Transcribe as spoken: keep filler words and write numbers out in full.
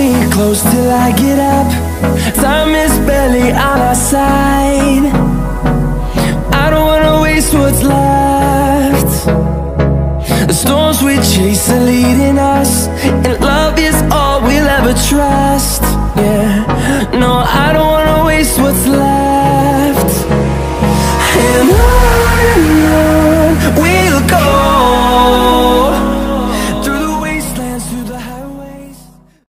me close till I get up. Time is barely on our side. What's left? The storms we chase are